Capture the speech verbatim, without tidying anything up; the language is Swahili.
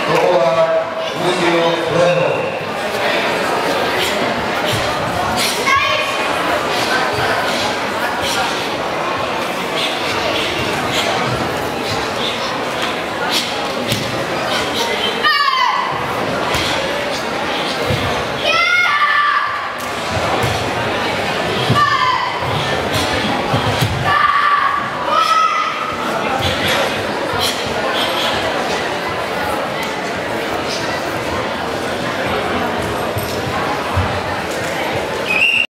ここは鈴木をプレー。